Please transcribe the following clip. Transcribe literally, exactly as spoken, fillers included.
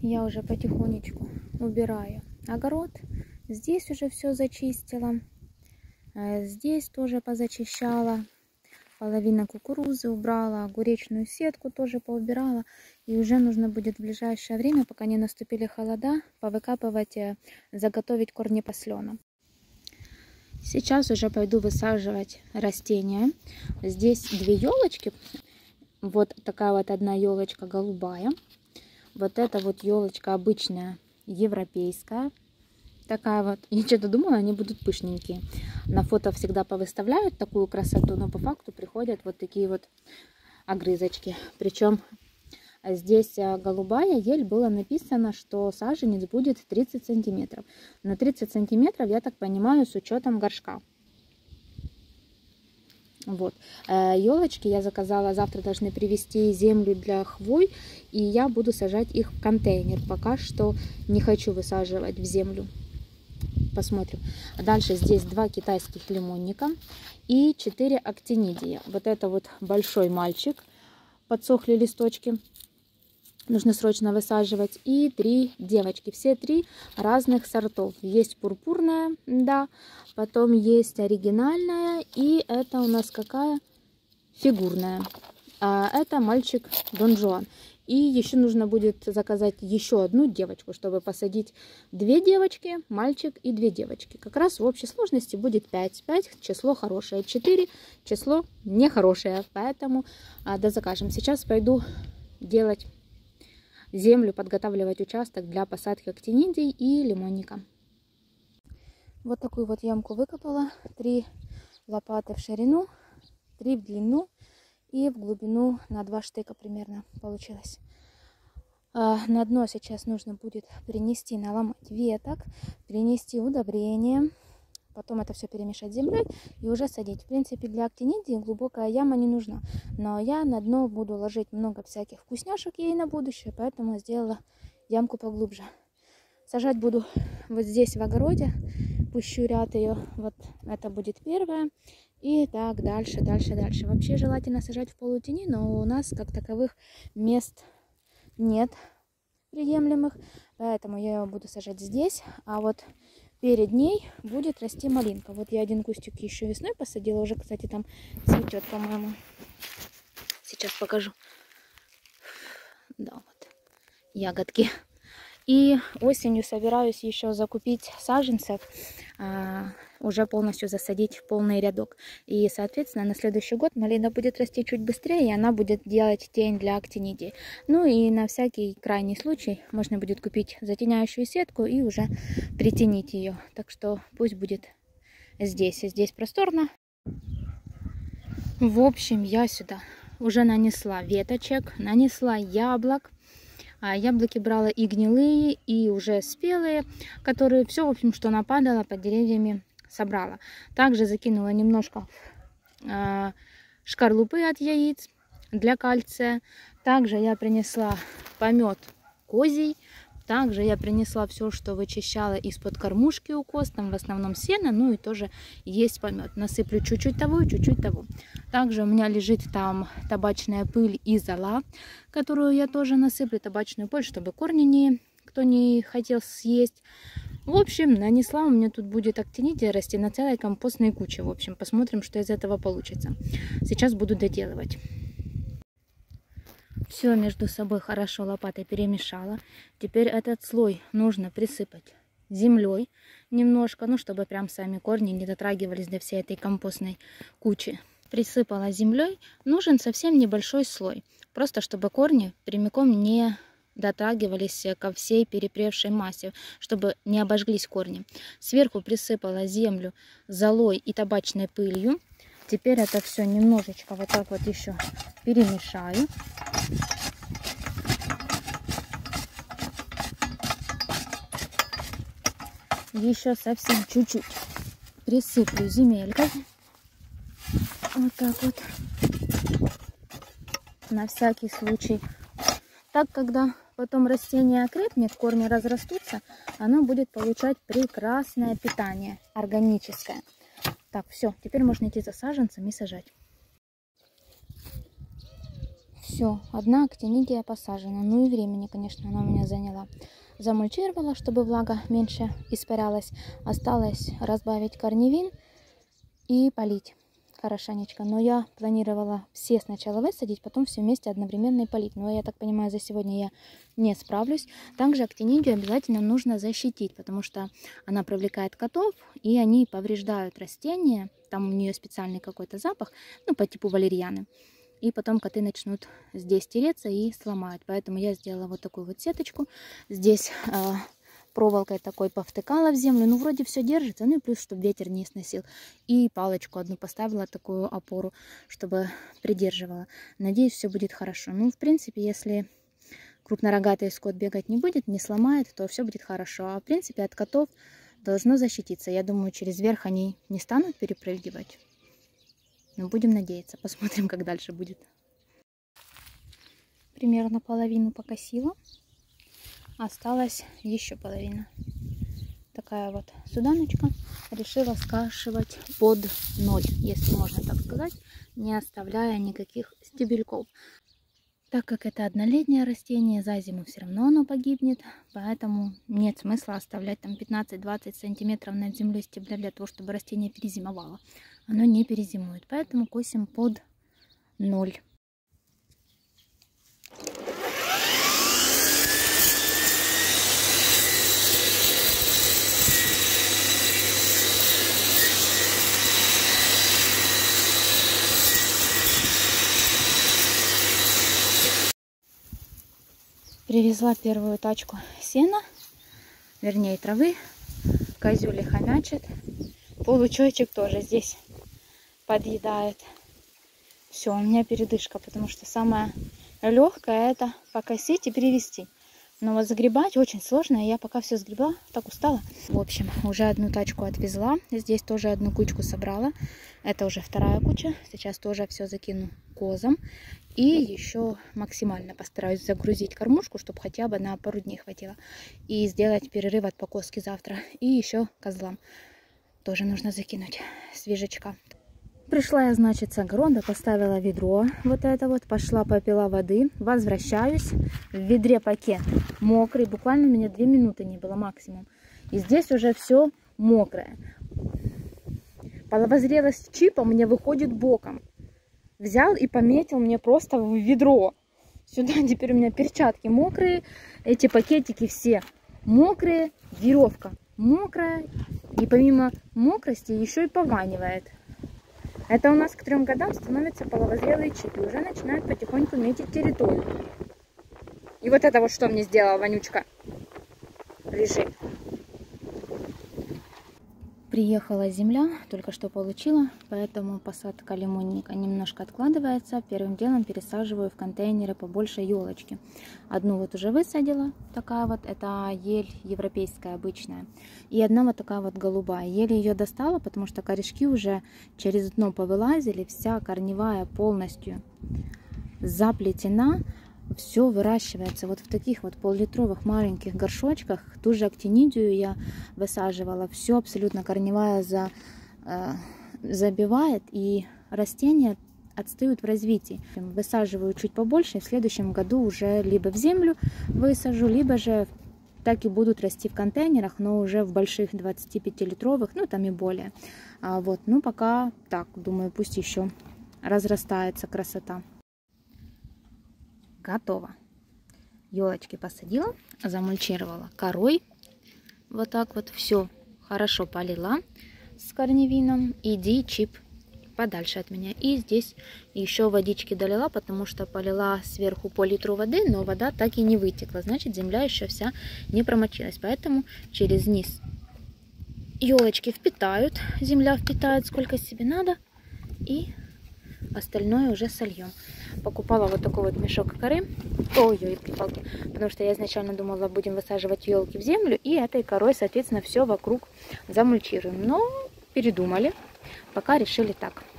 я уже потихонечку убираю огород. Здесь уже все зачистила. Здесь тоже позачищала. Половина кукурузы убрала, огуречную сетку тоже поубирала. И уже нужно будет в ближайшее время, пока не наступили холода, повыкапывать, заготовить корнепослена. Сейчас уже пойду высаживать растения. Здесь две елочки. Вот такая вот одна елочка голубая. Вот эта вот елочка обычная, европейская. Такая вот. Я что-то думала, они будут пышненькие. На фото всегда повыставляют такую красоту, но по факту приходят вот такие вот огрызочки. Причем здесь голубая ель, было написано, что саженец будет тридцать сантиметров. Но тридцать сантиметров, я так понимаю, с учетом горшка. Вот. Елочки я заказала, завтра должны привезти землю для хвой, и я буду сажать их в контейнер. Пока что не хочу высаживать в землю. Посмотрим. Дальше здесь два китайских лимонника и четыре актинидия. Вот это вот большой мальчик. Подсохли листочки. Нужно срочно высаживать. И три девочки. Все три разных сортов. Есть пурпурная, да. Потом есть оригинальная. И это у нас какая? Фигурная. А это мальчик Дон Жуан. И еще нужно будет заказать еще одну девочку, чтобы посадить две девочки, мальчик и две девочки. Как раз в общей сложности будет пять. пять число хорошее, четыре число нехорошее. Поэтому а, да закажем. Сейчас пойду делать землю, подготавливать участок для посадки актинидий и лимонника. Вот такую вот ямку выкопала. Три лопаты в ширину, три в длину. И в глубину на два штыка примерно получилось. А на дно сейчас нужно будет принести, наломать веток, принести удобрение. Потом это все перемешать с землей и уже садить. В принципе, для актинидии глубокая яма не нужна. Но я на дно буду ложить много всяких вкусняшек ей на будущее. Поэтому сделала ямку поглубже. Сажать буду вот здесь в огороде. Пущу ряд ее. Вот это будет первая. И так дальше, дальше, дальше. Вообще желательно сажать в полутени, но у нас как таковых мест нет приемлемых. Поэтому я его буду сажать здесь. А вот перед ней будет расти малинка. Вот я один кустик еще весной посадила. Уже, кстати, там цветет, по-моему. Сейчас покажу. Да, вот ягодки. И осенью собираюсь еще закупить саженцев, а, уже полностью засадить в полный рядок. И, соответственно, на следующий год малина будет расти чуть быстрее, и она будет делать тень для актинидии. Ну и на всякий крайний случай можно будет купить затеняющую сетку и уже притенить ее. Так что пусть будет здесь. И здесь просторно. В общем, я сюда уже нанесла веточек, нанесла яблок. А яблоки брала и гнилые, и уже спелые, которые все, в общем, что нападало под деревьями, собрала. Также закинула немножко э, шкарлупы от яиц для кальция. Также я принесла помет козий. Также я принесла все, что вычищала из-под кормушки у коз, там в основном сено, ну и тоже есть помет. Насыплю чуть-чуть того и чуть-чуть того. Также у меня лежит там табачная пыль и зола, которую я тоже насыплю, табачную пыль, чтобы корни не, кто не хотел съесть. В общем, нанесла, у меня тут будет актинидия расти на целой компостной куче. В общем, посмотрим, что из этого получится. Сейчас буду доделывать. Все между собой хорошо лопатой перемешала. Теперь этот слой нужно присыпать землей немножко, ну, чтобы прям сами корни не дотрагивались до всей этой компостной кучи. Присыпала землей. Нужен совсем небольшой слой, просто чтобы корни прямиком не дотрагивались ко всей перепревшей массе, чтобы не обожглись корни. Сверху присыпала землю золой и табачной пылью. Теперь это все немножечко вот так вот еще перемешаю. Еще совсем чуть-чуть присыплю земелькой. Вот так вот. На всякий случай. Так, когда потом растение окрепнет, корни разрастутся, оно будет получать прекрасное питание, органическое. Так, все, теперь можно идти за саженцем и сажать. Все, одна актинидия посажена. Ну и времени, конечно, она у меня заняла. Замульчировала, чтобы влага меньше испарялась. Осталось разбавить корневин и полить хорошенечко. Но я планировала все сначала высадить, потом все вместе одновременно и полить. Но я так понимаю, за сегодня я не справлюсь. Также актинидию обязательно нужно защитить, потому что она привлекает котов, и они повреждают растения. Там у нее специальный какой-то запах, ну, по типу валерьяны. И потом коты начнут здесь тереться и сломают. Поэтому я сделала вот такую вот сеточку. Здесь э, проволокой такой повтыкала в землю. Ну, вроде все держится. Ну и плюс, чтобы ветер не сносил. И палочку одну поставила, такую опору, чтобы придерживала. Надеюсь, все будет хорошо. Ну, в принципе, если крупнорогатый скот бегать не будет, не сломает, то все будет хорошо. А в принципе, от котов должно защититься. Я думаю, через верх они не станут перепрыгивать. Но будем надеяться. Посмотрим, как дальше будет. Примерно половину покосила. Осталась еще половина. Такая вот суданочка. Решила скашивать под ноль, если можно так сказать, не оставляя никаких стебельков. Так как это однолетнее растение, за зиму все равно оно погибнет. Поэтому нет смысла оставлять там пятнадцать-двадцать сантиметров над землей стебля для того, чтобы растение перезимовало. Оно не перезимует, поэтому косим под ноль. Привезла первую тачку сена, вернее травы. Козюли хомячат. Получойчик тоже здесь подъедает. Все, у меня передышка, потому что самое легкое это покосить и перевести. Но вот загребать очень сложно, и я пока все сгребла, так устала. В общем, уже одну тачку отвезла. Здесь тоже одну кучку собрала. Это уже вторая куча. Сейчас тоже все закину козам. И еще максимально постараюсь загрузить кормушку, чтобы хотя бы на пару дней хватило. И сделать перерыв от покоски завтра. И еще козлам тоже нужно закинуть свежачка. Пришла я, значит, с огорода, поставила ведро, вот это вот, пошла попила воды, возвращаюсь, в ведре пакет мокрый, буквально у меня две минуты не было максимум. И здесь уже все мокрое. Половозрелость чипа мне выходит боком. Взял и пометил мне просто в ведро. Сюда теперь у меня перчатки мокрые, эти пакетики все мокрые, веревка мокрая. И помимо мокрости еще и пованивает. Это у нас к трем годам становятся половозрелые чипы. Уже начинают потихоньку метить территорию. И вот это вот что мне сделала вонючка. Лежит. Приехала земля, только что получила, поэтому посадка лимонника немножко откладывается. Первым делом пересаживаю в контейнеры побольше елочки. Одну вот уже высадила, такая вот, это ель европейская обычная. И одна вот такая вот голубая. Еле ее достала, потому что корешки уже через дно повылазили, вся корневая полностью заплетена. Все выращивается вот в таких вот пол-литровых маленьких горшочках. Ту же актинидию я высаживала. Все абсолютно корневая за, э, забивает, и растения отстают в развитии. Высаживаю чуть побольше, и в следующем году уже либо в землю высажу, либо же так и будут расти в контейнерах, но уже в больших двадцатипятилитровых, ну там и более. А вот, ну пока так, думаю, пусть еще разрастается красота. Готово. Елочки посадила, замульчировала корой. Вот так вот все хорошо полила с корневином. Иди, чип, подальше от меня. И здесь еще водички долила, потому что полила сверху пол-литру воды, но вода так и не вытекла. Значит, земля еще вся не промочилась. Поэтому через низ елочки впитают. Земля впитает сколько себе надо. И остальное уже сольем. Покупала вот такой вот мешок коры. Ой-ой, палки. Потому что я изначально думала, будем высаживать елки в землю. И этой корой, соответственно, все вокруг замульчируем. Но передумали. Пока решили так.